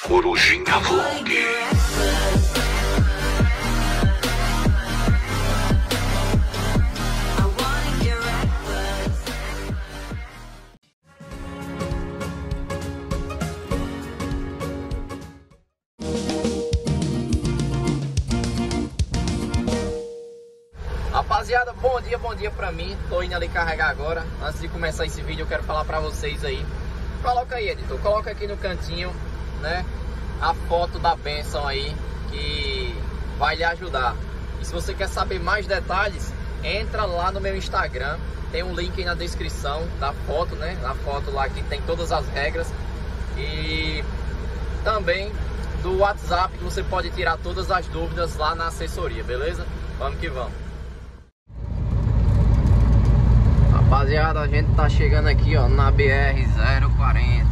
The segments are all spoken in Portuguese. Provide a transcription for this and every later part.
Corujinha Vlog. Rapaziada, bom dia pra mim. Tô indo ali carregar agora. Antes de começar esse vídeo eu quero falar pra vocês aí. Coloca aí, editor, coloca aqui no cantinho, né, a foto da bênção aí, que vai lhe ajudar. E se você quer saber mais detalhes, entra lá no meu Instagram. Tem um link aí na descrição da foto, né, na foto lá que tem todas as regras. E também do WhatsApp, que você pode tirar todas as dúvidas lá na assessoria, beleza? Vamos que vamos. Rapaziada, a gente tá chegando aqui, ó, na BR-040.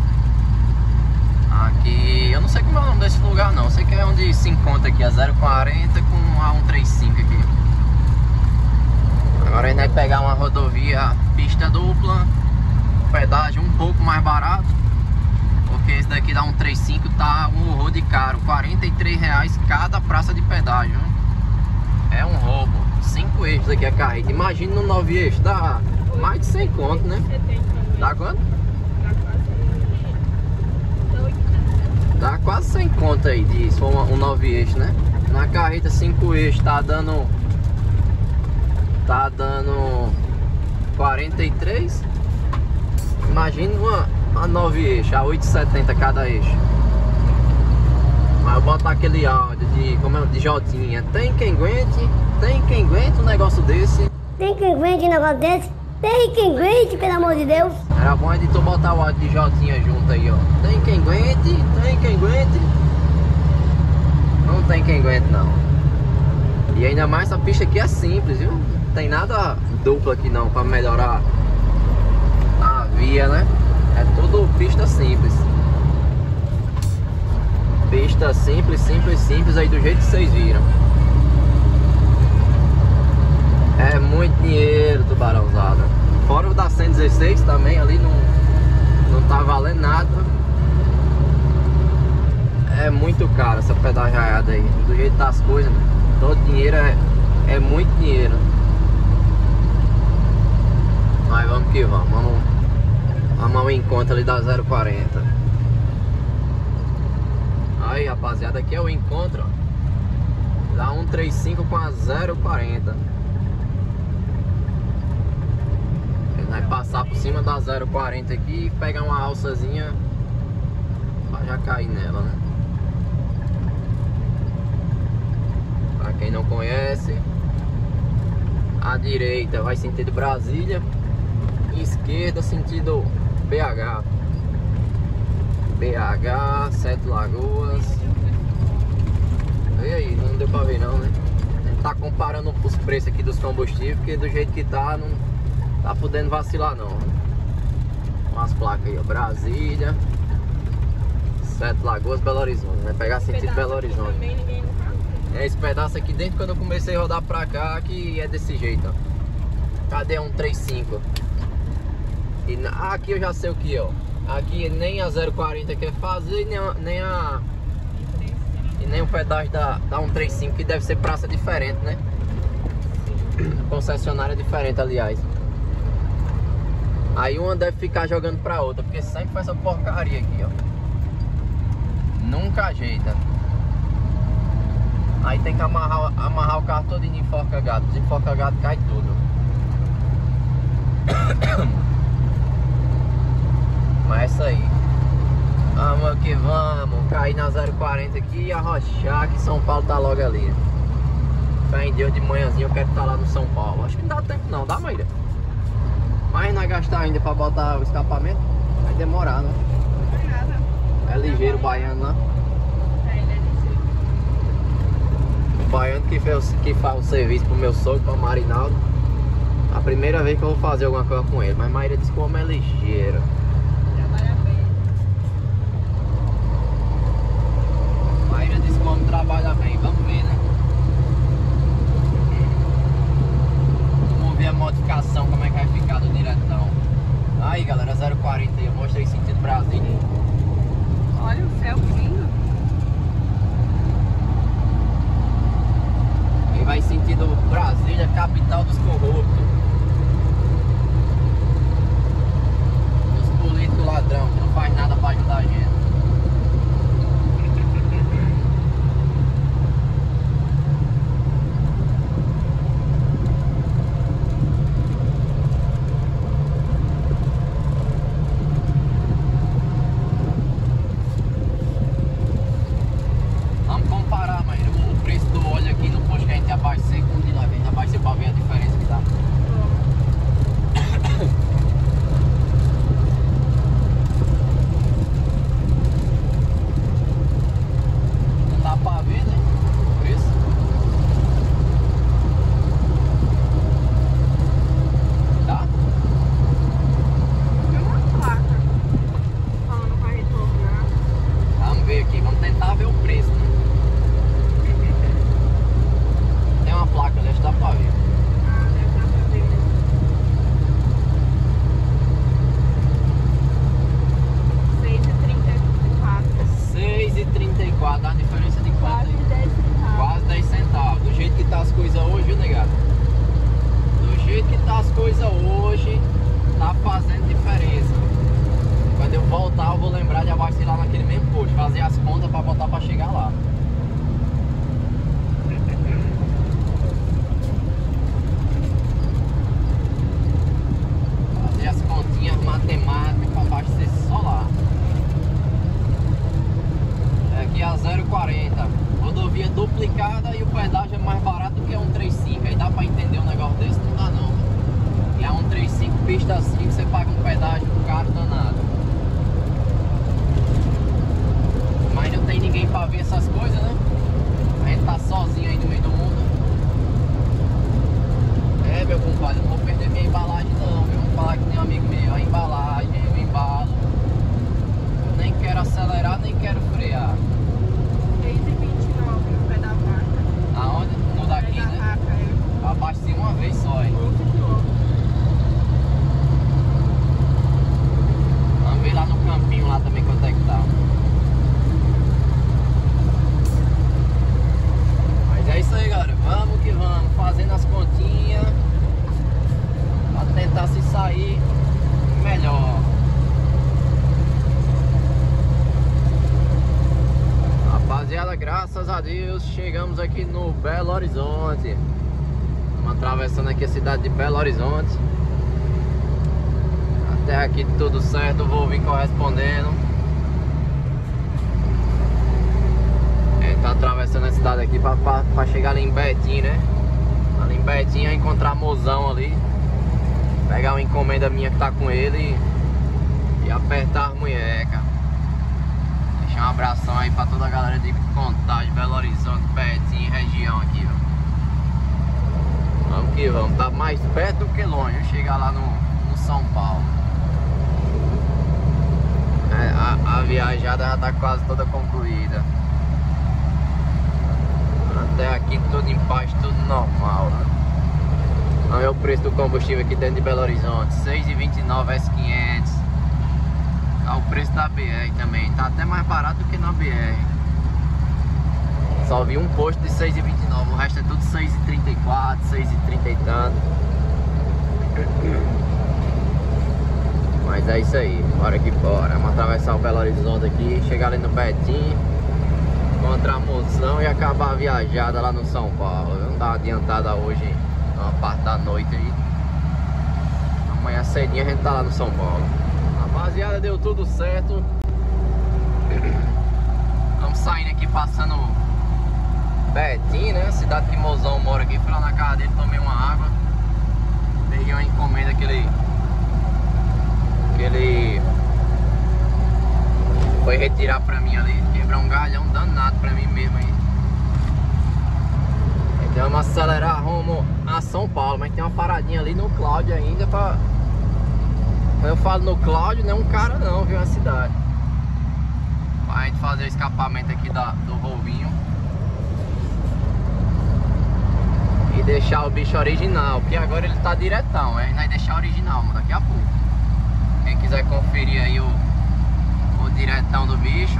Aqui, eu não sei como é o nome desse lugar não. Eu sei que é onde se encontra aqui, a 040 com a 135 aqui. Agora a gente vai pegar uma rodovia pista dupla, pedágio um pouco mais barato, porque esse daqui da 135 tá um horror de caro, R$43 cada praça de pedágio. É um roubo. 5 eixos aqui a carreta. Imagina no 9 eixos, dá mais de 100 conto, né? Dá quanto? Dá quase 100 conto aí, se for um 9 eixos, né? Na carreta 5 eixos tá dando 43. Imagina uma 9 eixos, a 8,70 cada eixo. Mas eu boto aquele áudio de Jotinha. Tem quem aguente um negócio desse. Tem quem aguente um negócio desse? Tem quem aguente, pelo amor de Deus. Era bom editor botar o áudio de Jotinha junto aí, ó. Tem quem aguente. Não tem quem aguente não. E ainda mais essa pista aqui é simples, viu? Não tem nada duplo aqui não, pra melhorar a via, né? É tudo pista simples. Pista simples aí do jeito que vocês viram. É muito dinheiro, tubarãozada. Fora o da 116 também, ali não tá valendo nada. É muito caro essa pedajaiada aí. Do jeito das coisas, né? Todo dinheiro é muito dinheiro. Mas vamos que vamos. Vamos ao encontro ali da 040. Aí, rapaziada, aqui é o encontro, ó, da 135 com a 040. Ele vai passar por cima da 040 aqui e pegar uma alçazinha pra já cair nela, né? Pra quem não conhece, a direita vai sentido Brasília, esquerda sentido BH, 7 Lagoas. E aí, não deu pra ver não, né? A gente tá comparando os preços aqui dos combustíveis, porque do jeito que tá, não tá podendo vacilar não, né? Com as placas aí, ó, Brasília, 7 Lagoas, Belo Horizonte. Vai pegar sentido Belo Horizonte. É esse pedaço aqui dentro, quando eu comecei a rodar pra cá, que é desse jeito, ó. Cadê a 135? E aqui eu já sei o que, ó. Aqui nem a 040 quer fazer, nem o pedágio da 135, que deve ser praça diferente, né? Concessionária diferente, aliás. Aí uma deve ficar jogando pra outra, porque sempre faz essa porcaria aqui, ó. Nunca ajeita. Aí tem que amarrar o carro todo em enforca-gato. Desenforca-gato cai tudo. Mas é isso aí. Vamos que vamos. Cair na 040 aqui e arrochar, que São Paulo tá logo ali. Fé em Deus, de manhãzinho eu quero estar lá no São Paulo. Acho que não dá tempo não, dá, Maíra? Mas não gastar ainda pra botar o escapamento, vai demorar, né? É ligeiro o baiano lá. Ele é ligeiro. O baiano que faz o serviço pro meu sogro, pro Marinaldo. A primeira vez que eu vou fazer alguma coisa com ele. Mas Maíra disse que o homem é ligeiro. Trabalha bem. Maíra disse que o homem trabalha bem. Vamos ver, né? Vamos ver a modificação, como é que vai ficar do diretão. Aí, galera, 040 aí. Eu mostrei sentido Brasília. Olha o céu que tentar ver o preço, né? Tem uma placa ali, acho que dá pra ver. Ah, deve dar pra ver. 6,34, a diferença de quanto? Quase 10 centavos. Quase 10 centavos. Do jeito que tá as coisas hoje, viu, negado? Do jeito que tá as coisas hoje, tá fazendo diferença. Quando eu voltar, eu vou lembrar de abastecer lá naquele mesmo posto, fazer as contas pra botar pra chegar lá. Fazer as continhas matemáticas pra abastecer só lá. Aqui é a 0,40. Rodovia duplicada e o pedágio é mais barato que a 135. Aí dá pra entender um negócio desse? Não dá não. E a 135 pista 5 você paga um pedágio caro danado. Mas não tem ninguém pra ver essas coisas, né? A gente tá sozinho aí no meio do mundo. É, meu compadre, não vou perder minha embalagem não, viu? Vou falar que tem um amigo meu, a embalagem, eu embalo. Eu nem quero acelerar, nem quero frear. 6,29 no pé da vaca. Aonde? No daqui, Pé da né? vaca, é. Abasteci uma vez só, hein? 11 quilômetros. Vamos ver lá no campinho lá também quanto é que tá. Mas é isso aí, galera. Vamos que vamos, fazendo as continhas pra tentar se sair melhor. Rapaziada, graças a Deus chegamos aqui no Belo Horizonte. Estamos atravessando aqui a cidade de Belo Horizonte. Até aqui tudo certo, vou vir correspondendo. Tá atravessando a cidade aqui pra chegar ali em Betim, né? Ali em Betim é encontrar mozão ali. Pegar uma encomenda minha que tá com ele e apertar as munhecas. Deixar um abração aí pra toda a galera de Contagem, Belo Horizonte, Betim, região aqui, ó. Vamos que vamos, tá mais perto do que longe, chegar lá no São Paulo. A viajada já tá quase toda concluída. Até aqui tudo em paz, tudo normal, né? Olha o preço do combustível aqui dentro de Belo Horizonte, 6,29 S500. Olha o preço da BR também, tá até mais barato do que na BR. Só vi um posto de 6,29, o resto é tudo 6,34, 6,30 e tanto. Mas é isso aí, bora que bora. Vamos atravessar o Belo Horizonte aqui, chegar ali no Betim, encontrar mozão e acabar a viajada lá no São Paulo. Não dá adiantada hoje, uma parte da noite aí. Amanhã cedinho a gente tá lá no São Paulo. Rapaziada, deu tudo certo. Estamos saindo aqui, passando Betim, né? Cidade que mozão mora aqui. Fui lá na casa dele, tomei uma água. Peguei uma encomenda que ele foi retirar pra mim ali. Quebrar um galhão danado pra mim mesmo aí. Então vamos acelerar rumo a São Paulo. Mas tem uma paradinha ali no Cláudio ainda pra... Quando eu falo no Cláudio, não é um cara não, viu? É uma cidade. Pra gente fazer o escapamento aqui do Volvinho. E deixar o bicho original. Porque agora ele tá diretão. A gente vai deixar original, mano, daqui a pouco. Quem quiser conferir aí o diretão do bicho,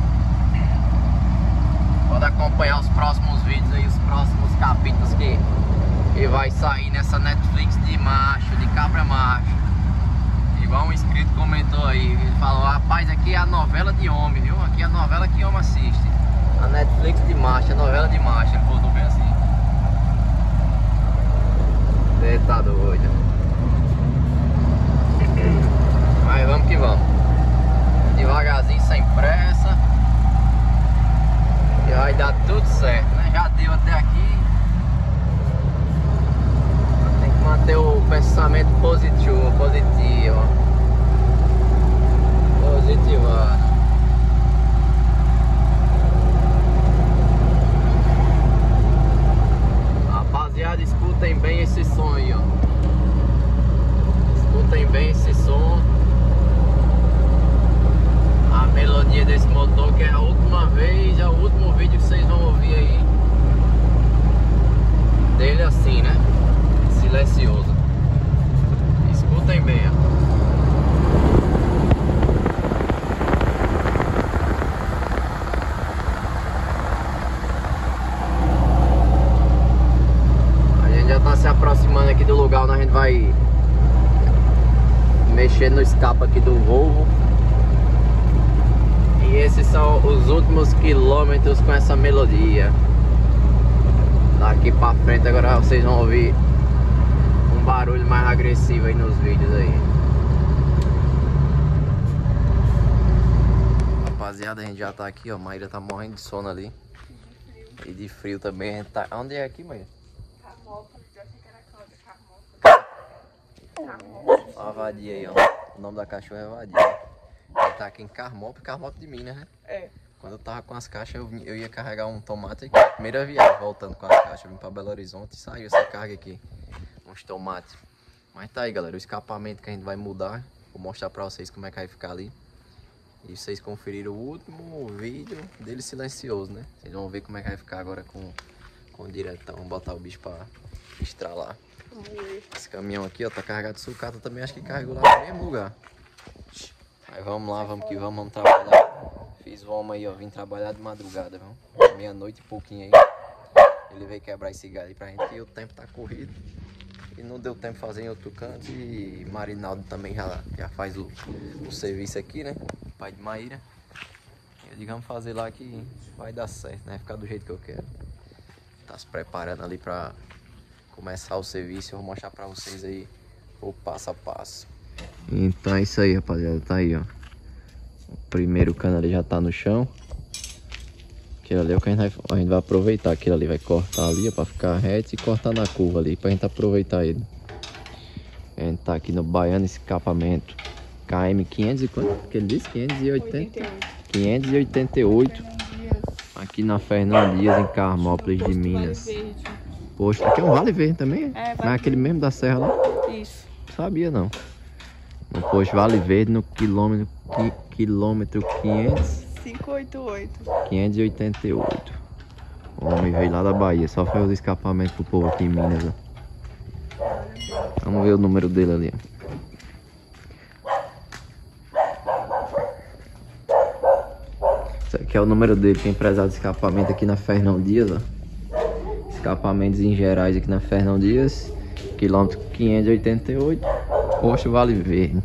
pode acompanhar os próximos vídeos aí, os próximos capítulos que vai sair nessa Netflix de macho, de cabra macho. Igual um inscrito comentou aí, ele falou: rapaz, aqui é a novela de homem, viu? Aqui é a novela que homem assiste. A Netflix de macho, a novela de macho. Ele botou bem assim. Você tá doido. Mas vamos que vamos. Devagarzinho, sem pressa. E vai dar tudo certo, né? Já deu até aqui. Tem que manter o pensamento positivo. Positivado. Rapaziada, escutem bem esse som aí, ó. Escutem bem esse som. A melodia desse motor, que é a última vez gente vai mexer no escape aqui do Volvo. E esses são os últimos quilômetros com essa melodia. Daqui pra frente agora vocês vão ouvir um barulho mais agressivo aí nos vídeos aí. Rapaziada, a gente já tá aqui, ó. Maíra tá morrendo de sono ali. E de frio também. A gente tá... Onde é aqui, Maíra? Carmópolis, eu achei que era Carmópolis. Ó a vadia aí, ó. O nome da cachorra é vadia. Ele tá aqui em Carmópolis, Carmópolis de Minas, né? É. Quando eu tava com as caixas, eu ia carregar um tomate aqui. Primeira viagem, voltando com as caixas. Eu vim pra Belo Horizonte e saiu essa carga aqui. Uns tomates. Mas tá aí, galera. O escapamento que a gente vai mudar. Vou mostrar pra vocês como é que vai ficar ali. E vocês conferiram o último vídeo dele silencioso, né? Vocês vão ver como é que vai ficar agora com o diretão. Vamos botar o bicho pra estralar. Esse caminhão aqui, ó, tá carregado de sucata também. Acho que carregou lá no mesmo lugar. Mas vamos lá, vamos que vamos trabalhar. Fiz o homem aí, ó, vim trabalhar de madrugada, viu? Meia-noite e pouquinho aí. Ele veio quebrar esse galho aí pra gente, e o tempo tá corrido. E não deu tempo de fazer em outro canto. E Marinaldo também já faz o serviço aqui, né? Pai de Maíra. E digamos fazer lá que vai dar certo, né? Ficar do jeito que eu quero. Tá se preparando ali pra começar o serviço. Eu vou mostrar pra vocês aí o passo a passo. Então é isso aí, rapaziada. Tá aí, ó. O primeiro cano ali já tá no chão. Aquilo ali é o que a gente vai aproveitar. Aquilo ali vai cortar ali, ó, pra ficar reto, e cortar na curva ali, pra gente aproveitar ele. A gente tá aqui no Baiano Escapamento KM 500 e quanto? Que ele disse? 588. Aqui na Fernão Dias, em Carmópolis de Minas. Poxa, aqui é um Vale Verde também? É, mas é aquele mesmo da serra lá? Isso. Sabia não. No posto Vale Verde, no quilômetro 588. O homem veio lá da Bahia, só fez os escapamentos pro povo aqui em Minas, ó. Vamos ver o número dele ali, ó. Esse aqui é o número dele, que é empresário de escapamento aqui na Fernão Dias, ó. Escapamentos em gerais aqui na Fernão Dias, quilômetro 588, posto Vale Verde.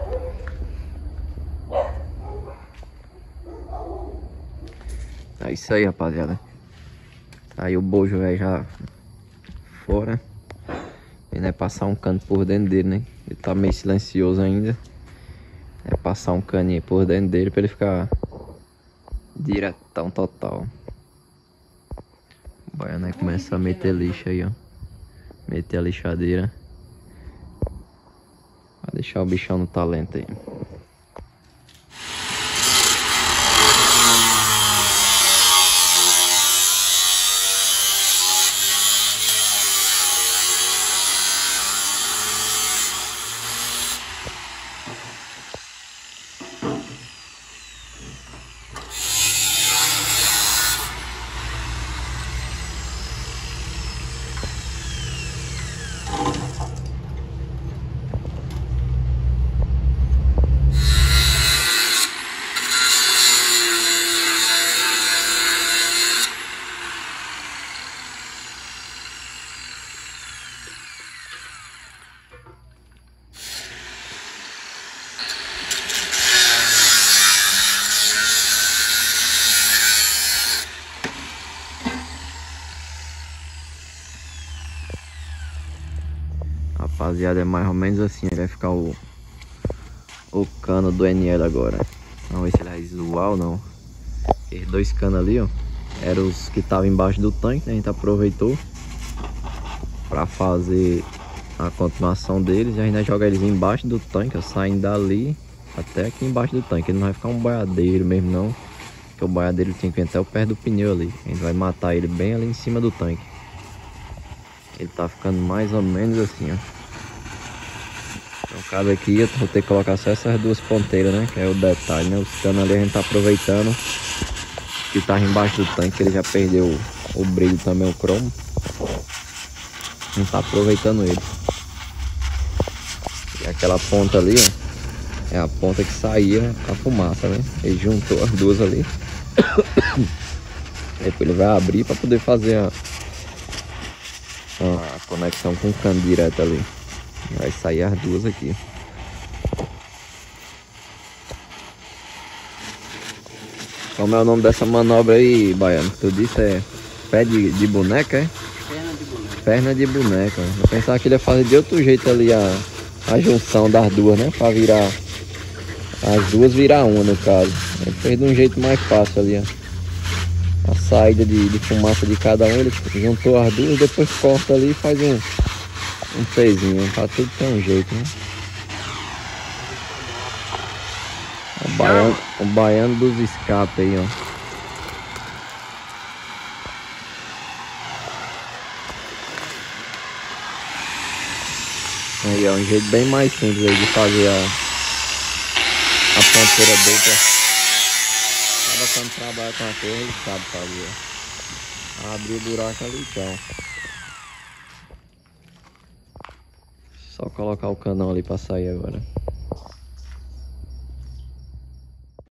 É isso aí, rapaziada. Aí o bojo velho já fora. Ele vai passar um cano por dentro dele, né? Ele tá meio silencioso ainda. É passar um caninho por dentro dele pra ele ficar diretão total. O baiano aí começa a meter lixo aí, ó. Meter a lixadeira. Vai deixar o bichão no talento aí. Rapaziada, é mais ou menos assim. Vai ficar o cano do NL agora. Vamos ver se ele vai zoar ou não. Esses dois canos ali, ó, eram os que estavam embaixo do tanque, né? A gente aproveitou para fazer a continuação deles. E a gente vai jogar eles embaixo do tanque, ó, saindo dali até aqui embaixo do tanque. Ele não vai ficar um boiadeiro mesmo não, porque o boiadeiro tem que vir até o pé do pneu ali. A gente vai matar ele bem ali em cima do tanque. Ele tá ficando mais ou menos assim, ó. No caso aqui eu vou ter que colocar só essas duas ponteiras, né? Que é o detalhe, né? Os canos ali a gente tá aproveitando que tá embaixo do tanque, ele já perdeu o brilho também, o cromo. A gente tá aproveitando ele. E aquela ponta ali, ó, é a ponta que saía a fumaça, né? Ele juntou as duas ali. Depois ele vai abrir para poder fazer a conexão com o cano direto ali. Vai sair as duas aqui. Como é o nome dessa manobra aí, Baiano? Tu disse é pé de boneca, é? Perna de boneca. Perna de boneca. Eu pensava que ele ia fazer de outro jeito ali a junção das duas, né? Pra virar as duas virar uma no caso. Ele fez de um jeito mais fácil ali, ó. A saída de fumaça de cada um, ele juntou as duas, depois corta ali e faz um pezinho. Pra tudo ter um jeito, né? O baiano dos escapes aí, ó. Aí, ó, um jeito bem mais simples aí de fazer a ponteira dupla. Cada quando trabalha com a torre, ele sabe fazer. Abrir o buraco ali, tchau. Só colocar o canão ali pra sair agora.